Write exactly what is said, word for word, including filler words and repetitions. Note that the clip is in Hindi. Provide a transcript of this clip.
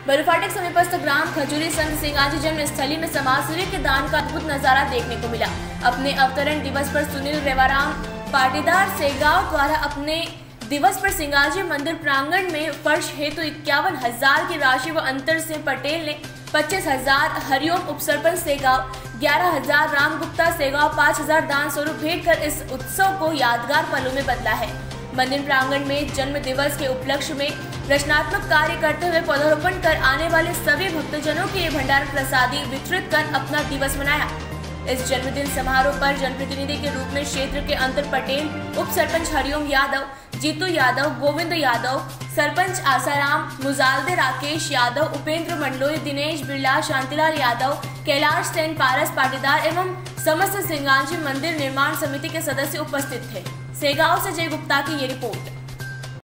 बरूफाटक समीपस्थ ग्राम खजूरी संत सिंगाजी जन्म स्थली में समाज सेवी के दान का अद्भुत नजारा देखने को मिला। अपने अवतरण दिवस पर सुनील रेवाराम पाटीदार सेगांव द्वारा अपने दिवस पर सिंगाजी मंदिर प्रांगण में फर्श हेतु इक्यावन हजार की राशि व अंतर से पटेल ने पच्चीस हजार, हरिओम उपसरपंच सेगांव ग्यारह हजार, राम गुप्ता सेगांव पाँच हजार दान स्वरूप भेंट कर इस उत्सव को यादगार पलों में बदला है। मंदिर प्रांगण में जन्म दिवस के उपलक्ष्य में रचनात्मक कार्य करते हुए पौधारोपण कर आने वाले सभी भक्तजनों के भंडार प्रसादी वितरित कर अपना दिवस मनाया। इस जन्मदिन समारोह पर जनप्रतिनिधि के रूप में क्षेत्र के अंतर पटेल, उप सरपंच हरिओम यादव, जीतू यादव, गोविंद यादव, सरपंच आसाराम, मुजालदे राकेश यादव, उपेंद्र मंडलोई, दिनेश बिरला, शांतिलाल यादव, कैलाश सेन, पारस पाटीदार एवं समस्त सिंगाजी मंदिर निर्माण समिति के सदस्य उपस्थित थे। सेगांव से जय गुप्ता की ये रिपोर्ट।